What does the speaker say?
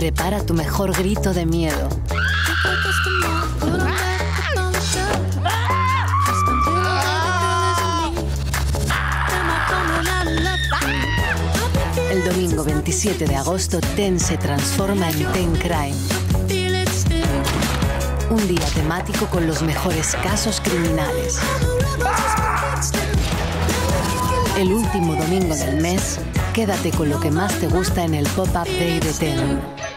Prepara tu mejor grito de miedo. El domingo 27 de agosto, Ten se transforma en Ten Crime. Un día temático con los mejores casos criminales. El último domingo del mes, quédate con lo que más te gusta en el Pop-Up Day de Ten.